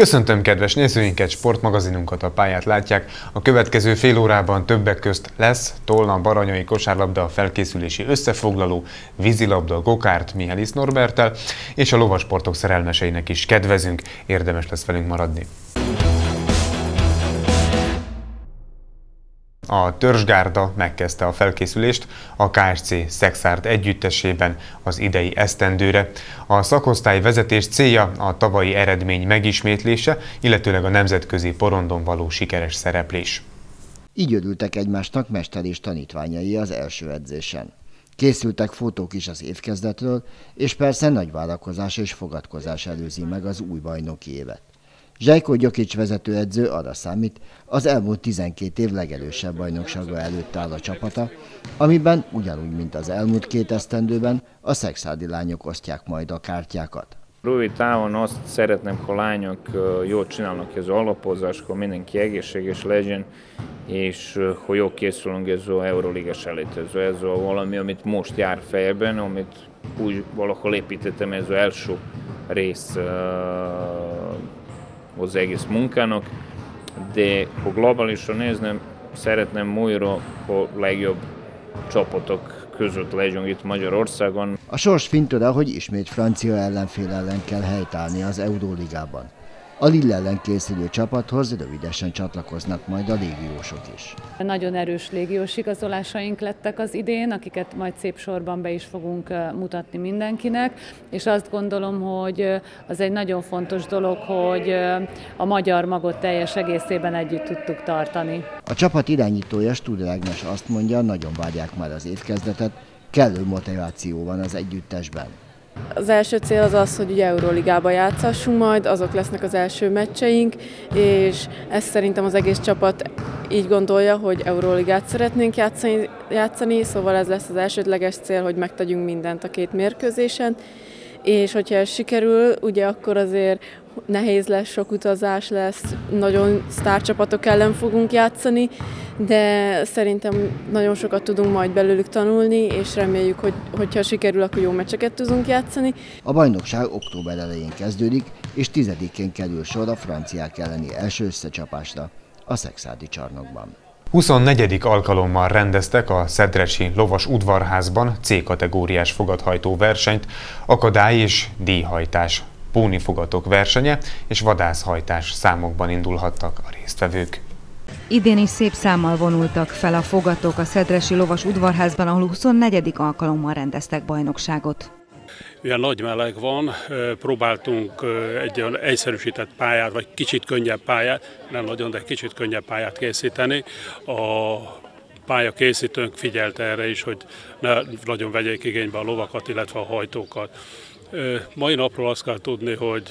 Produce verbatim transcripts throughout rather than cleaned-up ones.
Köszöntöm kedves nézőinket, sportmagazinunkat, a pályát látják. A következő fél órában többek közt lesz Tolna Baranyai kosárlabda felkészülési összefoglaló, vízilabda, gokárt Mihális Norberttel, és a lovasportok szerelmeseinek is kedvezünk, érdemes lesz velünk maradni. A törzsgárda megkezdte a felkészülést a ká es cé Szexárd együttesében az idei esztendőre. A szakosztály vezetés célja a tavalyi eredmény megismétlése, illetőleg a nemzetközi porondon való sikeres szereplés. Így örültek egymásnak mester és tanítványai az első edzésen. Készültek fotók is az évkezdetről, és persze nagy várakozás és fogadkozás előzi meg az új bajnoki évet. Zsejko Gyokics vezetőedző arra számít, az elmúlt tizenkét év legelősebb bajnoksága előtt áll a csapata, amiben ugyanúgy, mint az elmúlt két esztendőben a szexárdi lányok osztják majd a kártyákat. Rövid távon azt szeretném, ha lányok jól csinálnak ez az alapozás, hogy mindenki egészséges legyen, és hogy jól készülünk ez az Euróligás elitező. Ez valami, amit most jár fejben, amit úgy valahol építettem, ez az első rész az egész munkának, de ha globálisan nézném, szeretném újra, hogy legjobb csapatok között legyünk itt Magyarországon. A sors fintora, hogy ismét francia ellenfél ellen kell helytállni az Euróligában. A Lille ellen készülő csapathoz rövidesen csatlakoznak majd a légiósok is. Nagyon erős légiós igazolásaink lettek az idén, akiket majd szép sorban be is fogunk mutatni mindenkinek, és azt gondolom, hogy az egy nagyon fontos dolog, hogy a magyar magot teljes egészében együtt tudtuk tartani. A csapat irányítója Studer Ágnes azt mondja, nagyon várják már az évkezdetet, kellő motiváció van az együttesben. Az első cél az az, hogy ugye Euróligában játszhassunk majd, azok lesznek az első meccseink, és ezt szerintem az egész csapat így gondolja, hogy Euróligát szeretnénk játszani, játszani, szóval ez lesz az elsődleges cél, hogy megtegyünk mindent a két mérkőzésen, és hogyha ez sikerül, ugye akkor azért nehéz lesz, sok utazás lesz, nagyon sztárcsapatok ellen fogunk játszani, de szerintem nagyon sokat tudunk majd belőlük tanulni, és reméljük, hogy hogyha sikerül, akkor jó meccseket tudunk játszani. A bajnokság október elején kezdődik, és tizedikén kerül sor a franciák elleni első összecsapásra a szexárdi csarnokban. huszonnegyedik alkalommal rendeztek a Szedresi Lovas Udvarházban C-kategóriás fogathajtó versenyt, akadály- és díjhajtás, pónifogatok versenye és vadászhajtás számokban indulhattak a résztvevők. Idén is szép számmal vonultak fel a fogatok a Szedresi Lovas Udvarházban, ahol huszonnegyedik alkalommal rendeztek bajnokságot. Ilyen nagy meleg van, próbáltunk egy olyan egyszerűsített pályát, vagy kicsit könnyebb pályát, nem nagyon, de kicsit könnyebb pályát készíteni. A pályakészítőnk figyelt erre is, hogy ne nagyon vegyék igénybe a lovakat, illetve a hajtókat. Mai napról azt kell tudni, hogy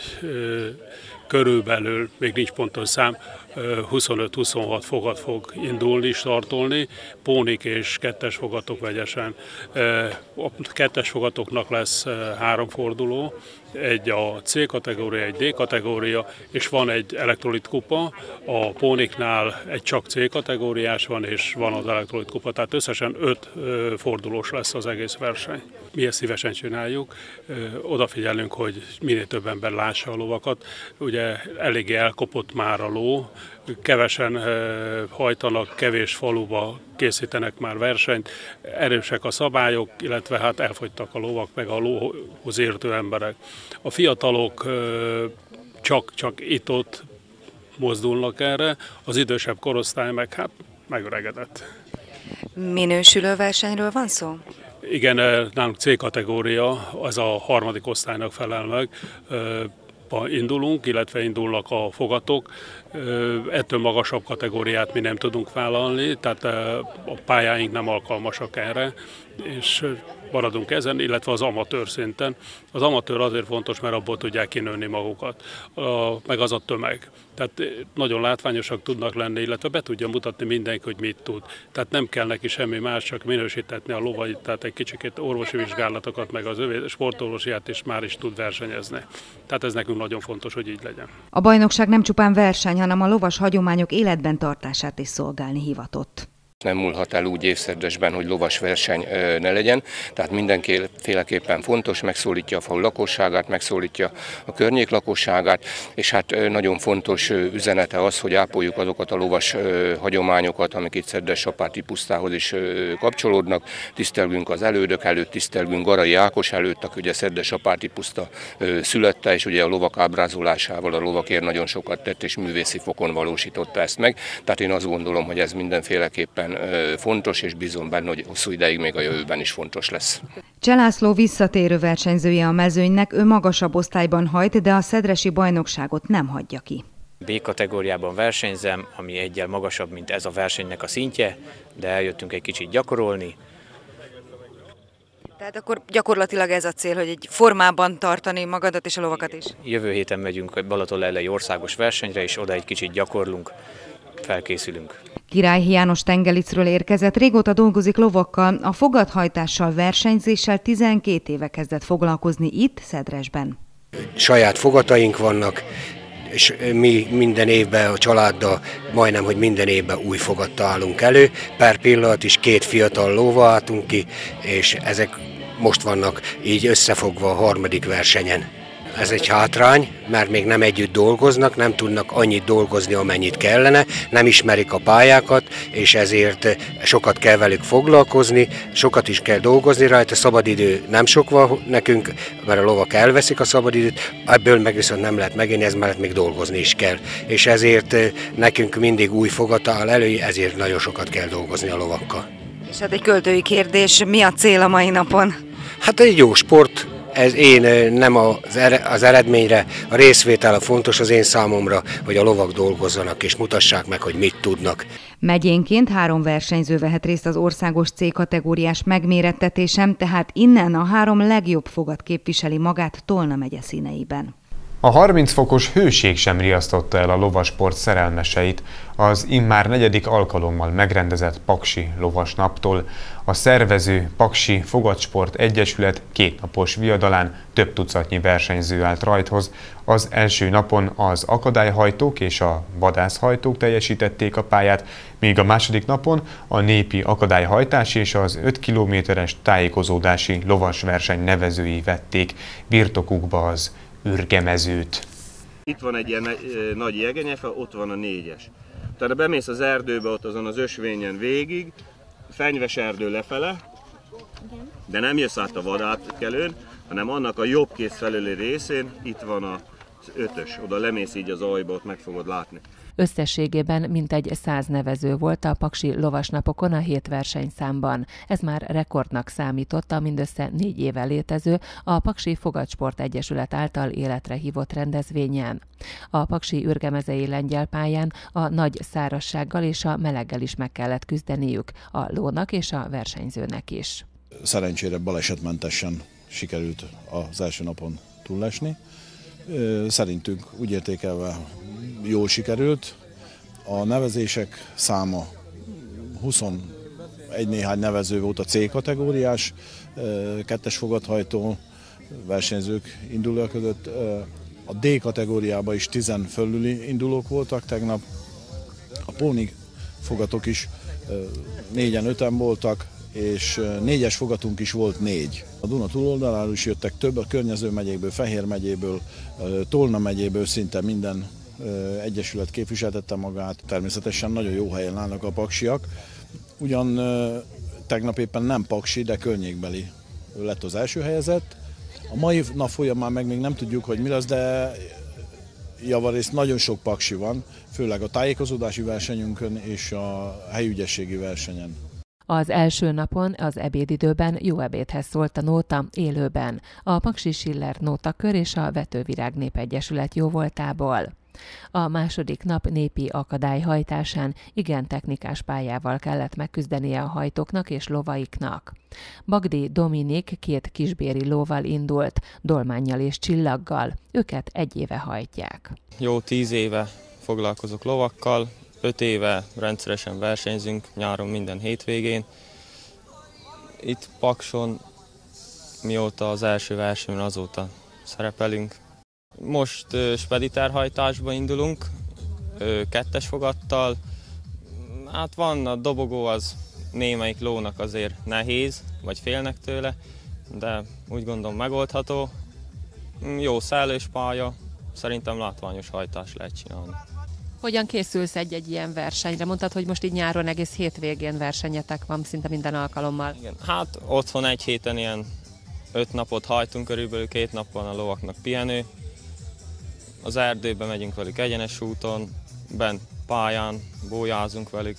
körülbelül, még nincs pontos szám, huszonöt-huszonhat fogat fog indulni, startolni, pónik és kettes fogatok vegyesen. A kettes fogatoknak lesz három forduló, egy a C kategória, egy D kategória, és van egy elektrolit kupa, a póniknál egy csak C kategóriás van, és van az elektrolit kupa, tehát összesen öt fordulós lesz az egész verseny. Mi ezt szívesen csináljuk, odafigyelünk, hogy minél több ember lássa a lovakat. Ugye eléggé elkopott már a ló, kevesen hajtanak, kevés faluba készítenek már versenyt, erősek a szabályok, illetve hát elfogytak a lovak, meg a lóhoz értő emberek. A fiatalok csak-csak itt-ott mozdulnak erre, az idősebb korosztály meg hát megöregedett. Minősülő versenyről van szó? Igen, nálunk C kategória, az a harmadik osztálynak felel meg. Indulunk, illetve indulnak a fogatok. Ettől magasabb kategóriát mi nem tudunk vállalni, tehát a pályáink nem alkalmasak erre, és maradunk ezen, illetve az amatőr szinten. Az amatőr azért fontos, mert abból tudják kinőni magukat, meg az a tömeg. Tehát nagyon látványosak tudnak lenni, illetve be tudja mutatni mindenki, hogy mit tud. Tehát nem kell neki semmi más, csak minősítetni a lovait, tehát egy kicsikét orvosi vizsgálatokat, meg az övé sportorvosiát is már is tud versenyezni. Tehát ez nekünk nagyon fontos, hogy így legyen. A bajnokság nem csupán verseny, hanem a lovas hagyományok életben tartását is szolgálni hivatott. Nem múlhat el úgy évszerdesben, hogy lovas verseny ne legyen, tehát mindenféleképpen fontos, megszólítja a falu lakosságát, megszólítja a környék lakosságát, és hát nagyon fontos üzenete az, hogy ápoljuk azokat a lovas hagyományokat, amik itt Szedres-Sapárti pusztához is kapcsolódnak. Tisztelgünk az elődök előtt, tisztelgünk Garai Ákos előtt, aki ugye Szedres-Sapárti puszta szülötte, és ugye a lovak ábrázolásával a lovakért nagyon sokat tett, és művészi fokon valósította ezt meg. Tehát én azt gondolom, hogy ez mindenféleképpen fontos, és bízom benne, hogy hosszú ideig még a jövőben is fontos lesz. Cseh László visszatérő versenyzője a mezőnynek, ő magasabb osztályban hajt, de a szedresi bajnokságot nem hagyja ki. B kategóriában versenyzem, ami eggyel magasabb, mint ez a versenynek a szintje, de eljöttünk egy kicsit gyakorolni. Tehát akkor gyakorlatilag ez a cél, hogy egy formában tartani magadat és a lovakat is. Jövő héten megyünk Balatonlellei országos versenyre, és oda egy kicsit gyakorlunk, felkészülünk. Király János Tengelicről érkezett, régóta dolgozik lovakkal, a fogadhajtással, versenyzéssel tizenkét éve kezdett foglalkozni itt, Szedresben. Saját fogataink vannak, és mi minden évben a családdal majdnem, hogy minden évben új fogattal állunk elő. Per pillanat is két fiatal lóval álltunk ki, és ezek most vannak így összefogva a harmadik versenyen. Ez egy hátrány, mert még nem együtt dolgoznak, nem tudnak annyit dolgozni, amennyit kellene, nem ismerik a pályákat, és ezért sokat kell velük foglalkozni, sokat is kell dolgozni rajta, szabadidő nem sok van nekünk, mert a lovak elveszik a szabadidőt, ebből meg viszont nem lehet megélni, ez mellett még dolgozni is kell. És ezért nekünk mindig új fogat áll elő, ezért nagyon sokat kell dolgozni a lovakkal. És hát egy költői kérdés, mi a cél a mai napon? Hát egy jó sport. Ez én nem az eredményre, a részvétel a fontos az én számomra, hogy a lovak dolgozzanak és mutassák meg, hogy mit tudnak. Megyénként három versenyző vehet részt az országos C kategóriás megmérettetésen, tehát innen a három legjobb fogat képviseli magát Tolna megye színeiben. A harminc fokos hőség sem riasztotta el a lovasport szerelmeseit az immár negyedik alkalommal megrendezett Paksi Lovasnaptól. A szervező Paksi Fogatsport Egyesület kétnapos viadalán több tucatnyi versenyző állt rajthoz. Az első napon az akadályhajtók és a vadászhajtók teljesítették a pályát, míg a második napon a népi akadályhajtás és az öt kilométeres tájékozódási lovasverseny nevezői vették birtokukba az ürgemezőt. Itt van egy ilyen nagy jegenyefe, ott van a négyes. Tehát bemész az erdőbe, ott azon az ösvényen végig, fenyves erdő lefele, de nem jössz át a vadátkelőn, hanem annak a jobb kéz felüli részén, itt van az ötös, oda lemész így az aljba, ott meg fogod látni. Összességében mintegy száz nevező volt a Paksi Lovasnapokon a hét versenyszámban. Ez már rekordnak számított a mindössze négy éve létező a Paksi Fogatsport Egyesület által életre hívott rendezvényen. A paksi ürgemezei lengyel pályán a nagy szárazsággal és a meleggel is meg kellett küzdeniük, a lónak és a versenyzőnek is. Szerencsére balesetmentesen sikerült az első napon túllesni. Szerintünk úgy értékelve jól sikerült. A nevezések száma huszonegy néhány nevező volt a C kategóriás, kettes fogathajtó versenyzők indulók között. A D kategóriában is tizen fölüli indulók voltak tegnap. A póni fogatok is négyen, öten voltak, és négyes fogatunk is volt négy. A Duna túloldaláról is jöttek több, a környező megyékből, Fehér megyéből, Tolna megyéből szinte minden egyesület képviseltette magát. Természetesen nagyon jó helyen állnak a paksiak. Ugyan tegnap éppen nem paksi, de környékbeli lett az első helyezett. A mai nap folyamán meg még nem tudjuk, hogy mi lesz, de javarészt nagyon sok paksi van, főleg a tájékozódási versenyünkön és a helyügyességi versenyen. Az első napon az ebédidőben jó ebédhez szólt a nóta élőben, a Paksi Schiller nótakör és a Vetővirág Népegyesület jóvoltából. A második nap népi akadályhajtásán igen technikás pályával kellett megküzdenie a hajtóknak és lovaiknak. Bagdi Dominik két kisbéri lóval indult, Dolmánnyal és Csillaggal, őket egy éve hajtják. Jó tíz éve foglalkozok lovakkal, öt éve rendszeresen versenyzünk, nyáron minden hétvégén. Itt Pakson mióta az első versenyen azóta szerepelünk. Most uh, spediterhajtásba indulunk, uh, kettes fogattal. Hát van, a dobogó az némelyik lónak azért nehéz, vagy félnek tőle, de úgy gondolom megoldható. Jó szellős pálya, szerintem látványos hajtást lehet csinálni. Hogyan készülsz egy-egy ilyen versenyre? Mondtad, hogy most így nyáron egész hétvégén versenyetek van, szinte minden alkalommal. Igen, hát otthon egy héten ilyen öt napot hajtunk, körülbelül két nap van a lovaknak pihenő. Az erdőbe megyünk velük egyenes úton, bent pályán bójázunk velük,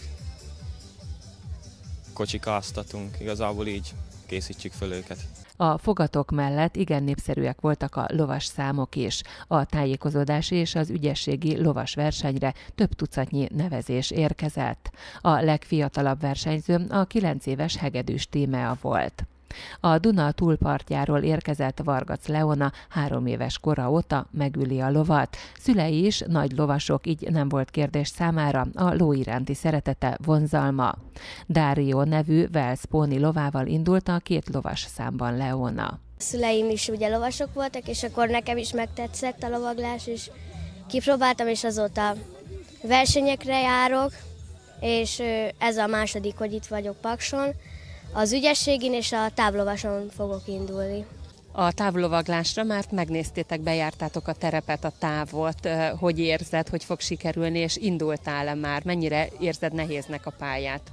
kocsikáztatunk, igazából így készítjük föl őket. A fogatok mellett igen népszerűek voltak a lovas számok is. A tájékozódási és az ügyességi lovas versenyre több tucatnyi nevezés érkezett. A legfiatalabb versenyző a kilenc éves Hegedűs Tímea volt. A Duna túlpartjáról érkezett Vargac Leona három éves kora óta megüli a lovat. Szülei is nagy lovasok, így nem volt kérdés számára a ló iránti szeretete, vonzalma. Dario nevű Welsh póni lovával indult a két lovas számban Leona. A szüleim is ugye lovasok voltak, és akkor nekem is megtetszett a lovaglás, és kipróbáltam, és azóta versenyekre járok, és ez a második, hogy itt vagyok Pakson. Az ügyességin és a távlovason fogok indulni. A távlovaglásra már megnéztétek, bejártátok a terepet, a távot, hogy érzed, hogy fog sikerülni, és indultál-e már? Mennyire érzed nehéznek a pályát?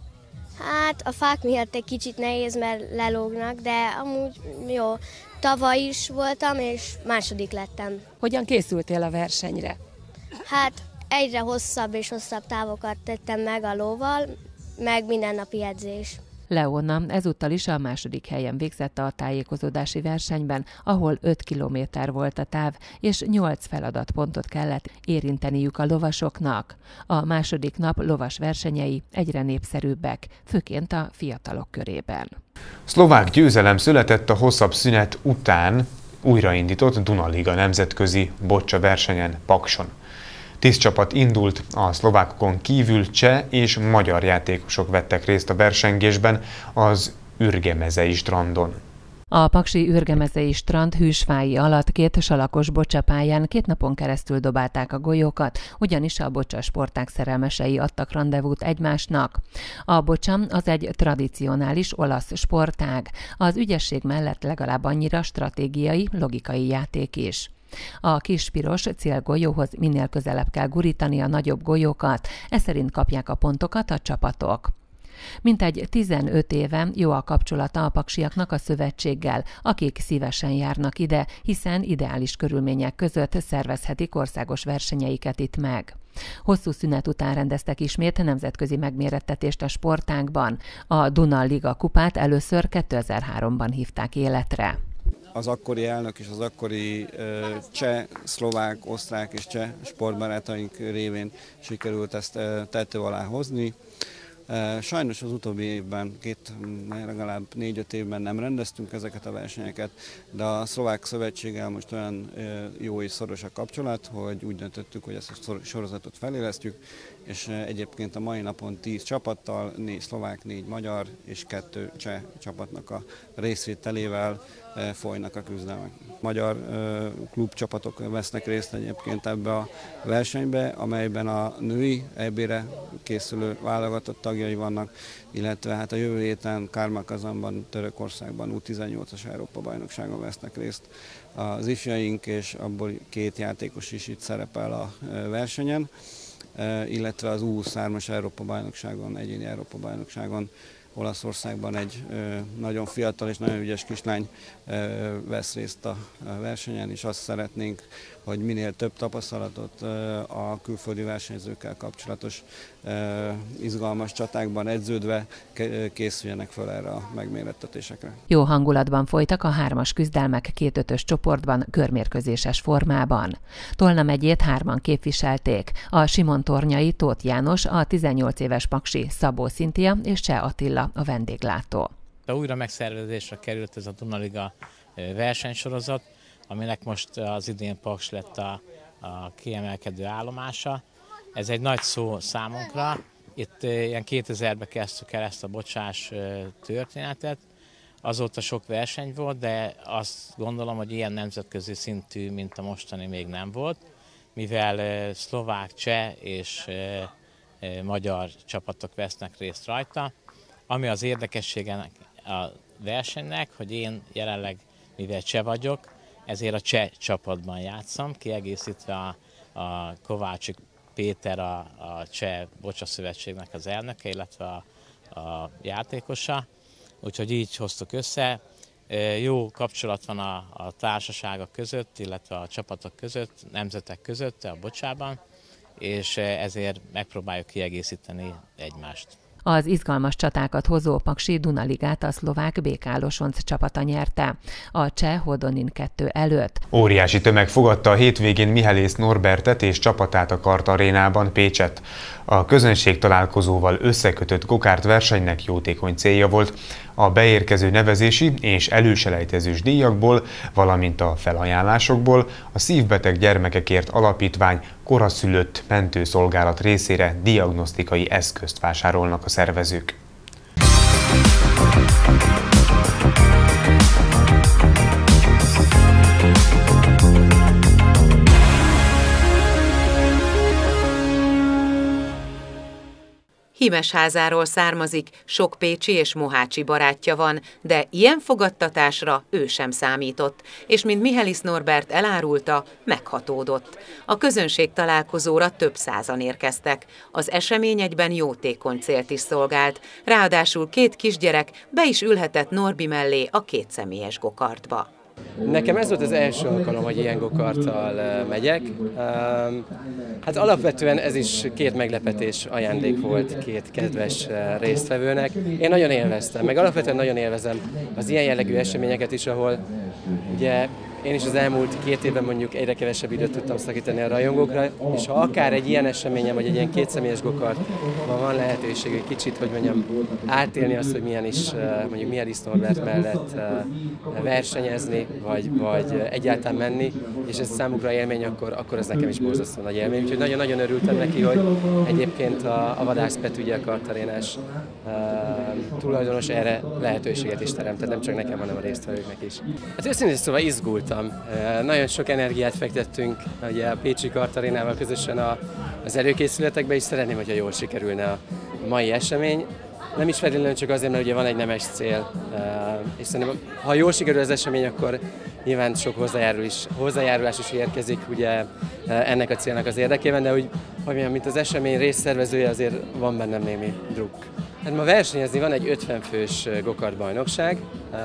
Hát a fák miatt egy kicsit nehéz, mert lelógnak, de amúgy jó. Tavaly is voltam, és második lettem. Hogyan készültél a versenyre? Hát egyre hosszabb és hosszabb távokat tettem meg a lóval, meg mindennapi edzés. Leona ezúttal is a második helyen végzett a tájékozódási versenyben, ahol öt kilométer volt a táv, és nyolc feladatpontot kellett érinteniük a lovasoknak. A második nap lovas versenyei egyre népszerűbbek, főként a fiatalok körében. Szlovák győzelem született a hosszabb szünet után újraindított Dunaliga nemzetközi bocsa versenyen Pakson. Tíz csapat indult, a szlovákokon kívül cseh és magyar játékosok vettek részt a versengésben az Ürgemezei strandon. A paksi Ürgemezei strand hűsfái alatt két salakos bocsapályán két napon keresztül dobálták a golyókat, ugyanis a bocsasporták szerelmesei adtak randevút egymásnak. A bocsa az egy tradicionális olasz sportág, az ügyesség mellett legalább annyira stratégiai, logikai játék is. A kis piros célgolyóhoz minél közelebb kell gurítani a nagyobb golyókat, ez szerint kapják a pontokat a csapatok. Mintegy tizenöt éve jó a kapcsolata a paksiaknak a szövetséggel, akik szívesen járnak ide, hiszen ideális körülmények között szervezhetik országos versenyeiket itt meg. Hosszú szünet után rendeztek ismét nemzetközi megmérettetést a sportágban. A Duna Liga kupát először kétezer-háromban hívták életre. Az akkori elnök és az akkori uh, cseh, szlovák, osztrák és cseh sportbarátaink révén sikerült ezt uh, tető alá hozni. Uh, sajnos az utóbbi évben, két, legalább négy-öt évben nem rendeztünk ezeket a versenyeket, de a szlovák szövetséggel most olyan uh, jó és szoros a kapcsolat, hogy úgy döntöttük, hogy ezt a sorozatot felélesztjük, és uh, egyébként a mai napon tíz csapattal, négy szlovák, négy magyar és kettő cseh csapatnak a részvételével folynak a küzdelmek. Magyar klubcsapatok vesznek részt egyébként ebbe a versenybe, amelyben a női é bé-re készülő válogatott tagjai vannak, illetve hát a jövő héten Kármakazanban, Törökországban U tizennyolcas Európa-bajnokságon vesznek részt az ifjaink, és abból két játékos is itt szerepel a versenyen, illetve az U huszonhármas Európa-bajnokságon, egyéni Európa-bajnokságon Olaszországban egy ö, nagyon fiatal és nagyon ügyes kislány ö, vesz részt a, a versenyen, és azt szeretnénk, hogy minél több tapasztalatot ö, a külföldi versenyzőkkel kapcsolatos ö, izgalmas csatákban edződve készüljenek fel erre a megmérettetésekre. Jó hangulatban folytak a hármas küzdelmek két ötös csoportban, körmérkőzéses formában. Tolna megyét hárman képviselték, a Simontornyai Tóth János, a tizennyolc éves paksi Szabó Szintia és Cseh Attila a vendéglátó. De újra megszervezésre került ez a Dunaliga versenysorozat, aminek most az idén Paks lett a, a kiemelkedő állomása. Ez egy nagy szó számunkra. Itt ilyen kétezerben kezdtük el ezt a bocsás történetet. Azóta sok verseny volt, de azt gondolom, hogy ilyen nemzetközi szintű, mint a mostani még nem volt, mivel szlovák, cseh és magyar csapatok vesznek részt rajta. Ami az érdekessége a versenynek, hogy én jelenleg, mivel cseh vagyok, ezért a cseh csapatban játszom, kiegészítve a, a Kovácsik Péter, a, a Cseh Bocsa Szövetségnek az elnöke, illetve a, a játékosa. Úgyhogy így hoztuk össze. Jó kapcsolat van a, a társaságok között, illetve a csapatok között, nemzetek között a Bocsában, és ezért megpróbáljuk kiegészíteni egymást. Az izgalmas csatákat hozó paksi Dunaligát a szlovák bé ká Losonc csapata nyerte, a cseh Hodonin kettő előtt. Óriási tömeg fogadta a hétvégén Mihályész Norbertet és csapatát a Kart Arénában Pécset. A közönség találkozóval összekötött gokárt versenynek jótékony célja volt. A beérkező nevezési és előselejtezős díjakból, valamint a felajánlásokból a Szívbeteg Gyermekekért Alapítvány koraszülött mentőszolgálat részére diagnosztikai eszközt vásárolnak a szervezők. Himesházáról származik, sok pécsi és mohácsi barátja van, de ilyen fogadtatásra ő sem számított, és mint Mihályész Norbert elárulta, meghatódott. A közönség találkozóra több százan érkeztek. Az esemény egyben jótékony célt is szolgált, ráadásul két kisgyerek be is ülhetett Norbi mellé a kétszemélyes gokartba. Nekem ez volt az első alkalom, hogy ilyen gokarttal megyek. Hát alapvetően ez is két meglepetés ajándék volt két kedves résztvevőnek. Én nagyon élveztem, meg alapvetően nagyon élvezem az ilyen jellegű eseményeket is, ahol ugye én is az elmúlt két évben mondjuk egyre kevesebb időt tudtam szakítani a rajongókra, és ha akár egy ilyen eseményen, vagy egy ilyen kétszemélyes gokartban van lehetőség egy kicsit, hogy mondjam, átélni azt, hogy milyen is mondjuk Mihályész Norbert mellett versenyezni, vagy, vagy egyáltalán menni, és ez számukra élmény, akkor, akkor ez nekem is borzasztó nagy élmény. Úgyhogy nagyon-nagyon örültem neki, hogy egyébként a, a Vadász Pet, ugye a kartarénás uh, tulajdonos erre lehetőséget is teremtett, nem csak nekem, hanem a résztvevőknek is. Hát őszintén szóval izgult. Nagyon sok energiát fektettünk ugye a pécsi kartarénával közösen a, az előkészületekbe, és szeretném, hogyha jól sikerülne a mai esemény. Nem is feltétlenül csak azért, mert ugye van egy nemes cél, és szerintem, ha jól sikerül az esemény, akkor nyilván sok hozzájárul is, hozzájárulás is érkezik ugye ennek a célnak az érdekében, de úgy, hogy mondjam, mint az esemény részszervezője, azért van bennem némi drukk. Hát ma versenyezni van egy ötven fős gokart bajnokság,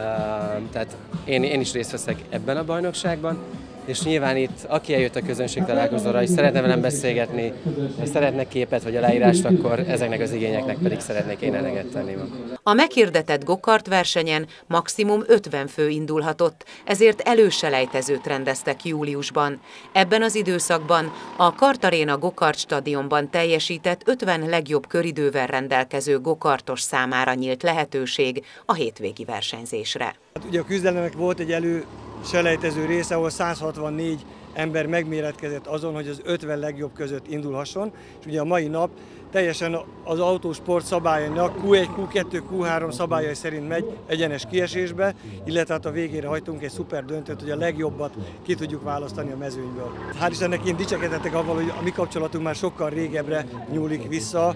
tehát én, én is részt veszek ebben a bajnokságban, és nyilván itt, aki eljött a közönség találkozóra, és szeretne velem beszélgetni, szeretne képet vagy aláírást, akkor ezeknek az igényeknek pedig szeretnék én eleget tenni ma. A meghirdetett gokart versenyen maximum ötven fő indulhatott, ezért előselejtezőt rendeztek júliusban. Ebben az időszakban a Kart Aréna Gokart stadionban teljesített ötven legjobb köridővel rendelkező gokartos számára nyílt lehetőség a hétvégi versenyzésre. Hát ugye a küzdelemnek volt egy elő selejtező része, ahol száz hatvannégy ember megméretkezett azon, hogy az ötven legjobb között indulhasson, és ugye a mai nap teljesen az autósport szabályainak kú egy, kú kettő, kú három szabályai szerint megy egyenes kiesésbe, illetve hát a végére hagytunk egy szuper döntőt, hogy a legjobbat ki tudjuk választani a mezőnyből. Hál' Istennek én dicsekedhetek avval, hogy a mi kapcsolatunk már sokkal régebbre nyúlik vissza.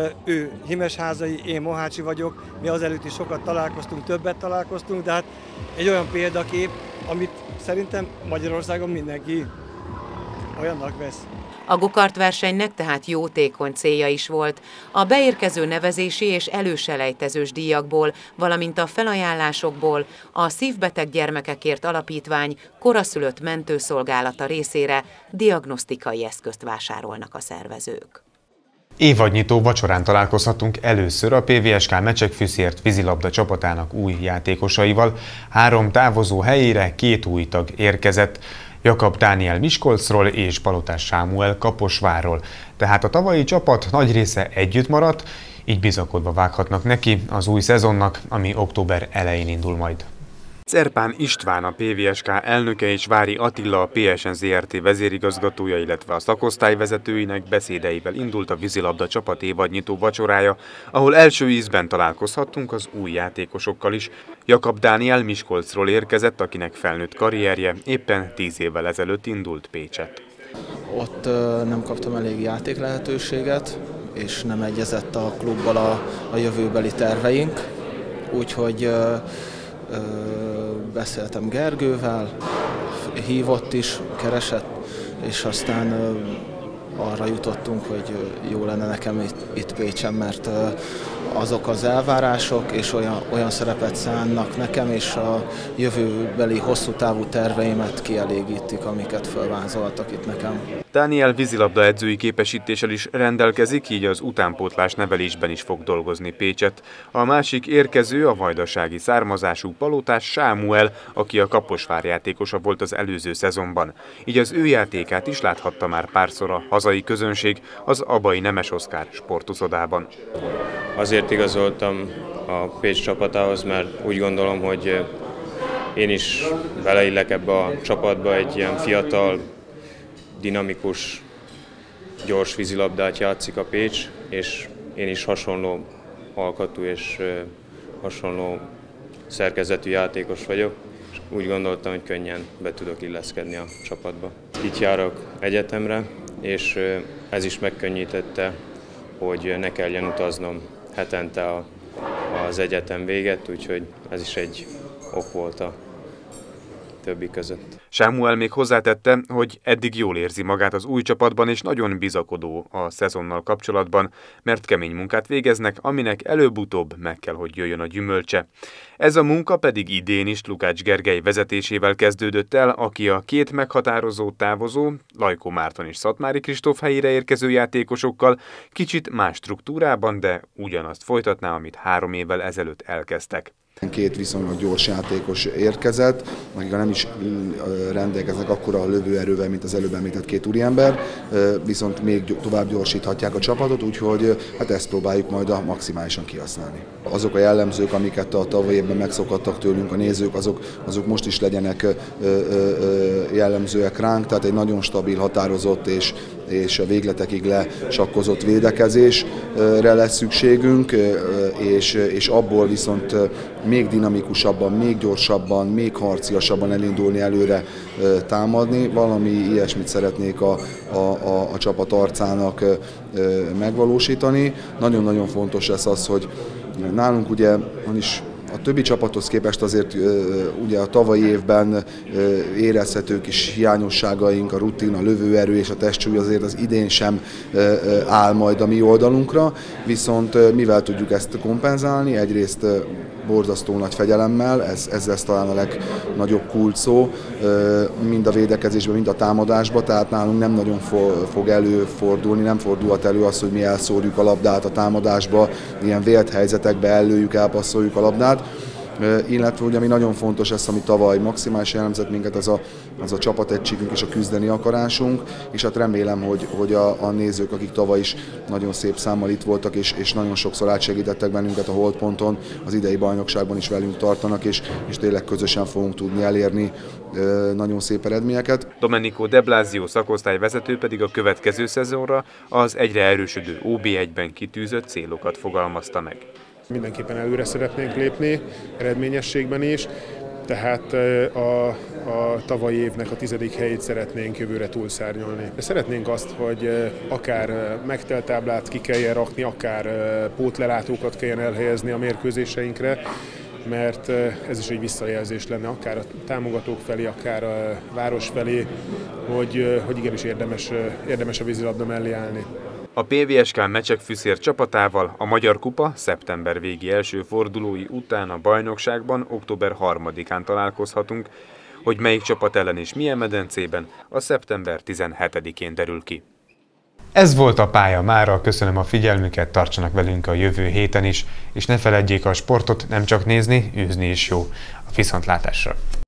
Ő himesházai, én mohácsi vagyok, mi azelőtt is sokat találkoztunk, többet találkoztunk, de hát egy olyan példakép, amit szerintem Magyarországon mindenki olyannak vesz. A gokart versenynek tehát jótékony célja is volt. A beérkező nevezési és előselejtezős díjakból, valamint a felajánlásokból a Szívbeteg Gyermekekért Alapítvány koraszülött mentőszolgálata részére diagnosztikai eszközt vásárolnak a szervezők. Évadnyitó vacsorán találkozhatunk először a pé vé es ká Mecsekfűszért vízilabda csapatának új játékosaival. Három távozó helyére két új tag érkezett. Jakab Dániel Miskolcról és Palotás Sámuel Kaposvárról. Tehát a tavalyi csapat nagy része együtt maradt, így bizakodva vághatnak neki az új szezonnak, ami október elején indul majd. Cerpán István, a pé vé es ká elnöke és Vári Attila, a pé es en zé er té vezérigazgatója, illetve a szakosztály vezetőinek beszédeivel indult a vízilabda csapat évadnyitó vacsorája, ahol első ízben találkozhattunk az új játékosokkal is. Jakab Dániel Miskolcról érkezett, akinek felnőtt karrierje éppen tíz évvel ezelőtt indult Pécset. Ott nem kaptam elég játék lehetőséget, és nem egyezett a klubbal a, a jövőbeli terveink. Úgyhogy ö, ö, beszéltem Gergővel, hívott is, keresett, és aztán ö, arra jutottunk, hogy jó lenne nekem itt, itt Pécsen, mert azok az elvárások és olyan, olyan szerepet szánnak nekem, és a jövőbeli hosszú távú terveimet kielégítik, amiket felvázoltak itt nekem. Dániel vízilabda edzői képesítéssel is rendelkezik, így az utánpótlás nevelésben is fog dolgozni Pécset. A másik érkező a vajdasági származású Palotás Sámuel, aki a Kaposvár játékosa volt az előző szezonban. Így az ő játékát is láthatta már párszor a hazai közönség az Abai Nemes Oszkár sportuszodában. Azért igazoltam a Pécs csapatához, mert úgy gondolom, hogy én is beleillek ebbe a csapatba, egy ilyen fiatal, dinamikus, gyors vízilabdát játszik a Pécs, és én is hasonló alkatú és hasonló szerkezetű játékos vagyok, és úgy gondoltam, hogy könnyen be tudok illeszkedni a csapatba. Itt járok egyetemre, és ez is megkönnyítette, hogy ne kelljen utaznom hetente a, az egyetem véget, úgyhogy ez is egy ok volt a többi között. Sámuel még hozzátette, hogy eddig jól érzi magát az új csapatban, és nagyon bizakodó a szezonnal kapcsolatban, mert kemény munkát végeznek, aminek előbb-utóbb meg kell, hogy jöjjön a gyümölcse. Ez a munka pedig idén is Lukács Gergely vezetésével kezdődött el, aki a két meghatározó távozó, Lajkó Márton és Szatmári Kristóf helyére érkező játékosokkal kicsit más struktúrában, de ugyanazt folytatná, amit három évvel ezelőtt elkezdtek. Két viszonylag gyors játékos érkezett, akik nem is rendelkeznek akkora a lövőerővel, mint az előbb említett két úriember, viszont még tovább gyorsíthatják a csapatot, úgyhogy hát ezt próbáljuk majd a maximálisan kihasználni. Azok a jellemzők, amiket a tavaly évben megszokhattak tőlünk a nézők, azok, azok most is legyenek jellemzőek ránk, tehát egy nagyon stabil, határozott és, és a végletekig lesakkozott védekezésre lesz szükségünk, és, és abból viszont még dinamikusabban, még gyorsabban, még harciasabban elindulni előre támadni. Valami ilyesmit szeretnék a, a, a, a csapat arcának megvalósítani. Nagyon-nagyon fontos lesz az, hogy nálunk ugye van is a többi csapathoz képest azért ugye a tavalyi évben érezhető kis hiányosságaink, a rutin, a lövőerő és a testsúly azért az idén sem áll majd a mi oldalunkra, viszont mivel tudjuk ezt kompenzálni, egyrészt borzasztó nagy fegyelemmel, ez, ez lesz talán a legnagyobb kulcs szó, mind a védekezésben, mind a támadásban, tehát nálunk nem nagyon fog előfordulni, nem fordulhat elő az, hogy mi elszórjuk a labdát a támadásba, ilyen vélt helyzetekbe ellőjük, elpasszoljuk a labdát, illetve ugye ami nagyon fontos, ez, ami tavaly maximális jellemzett minket, az a, az a csapategységünk és a küzdeni akarásunk, és hát remélem, hogy, hogy a, a nézők, akik tavaly is nagyon szép számmal itt voltak, és, és nagyon sokszor átsegítettek bennünket a holdponton, az idei bajnokságban is velünk tartanak, és, és tényleg közösen fogunk tudni elérni ö, nagyon szép eredményeket. Domenico De Blasio szakosztályvezető pedig a következő szezonra az egyre erősödő ó bé egyben kitűzött célokat fogalmazta meg. Mindenképpen előre szeretnénk lépni, eredményességben is, tehát a, a tavalyi évnek a tizedik helyét szeretnénk jövőre túlszárnyolni. Szeretnénk azt, hogy akár megteltáblát ki kelljen rakni, akár pótlelátókat kelljen elhelyezni a mérkőzéseinkre, mert ez is egy visszajelzés lenne, akár a támogatók felé, akár a város felé, hogy, hogy igenis érdemes, érdemes a vízilabda mellé állni. A pé vé es ká Mecsek Fűszér csapatával a Magyar Kupa szeptember végi első fordulói után a bajnokságban október harmadikán találkozhatunk, hogy melyik csapat ellen és milyen medencében, a szeptember tizenhetedikén derül ki. Ez volt a pálya mára, köszönöm a figyelmüket, tartsanak velünk a jövő héten is, és ne feledjék, a sportot nem csak nézni, űzni is jó. A viszontlátásra!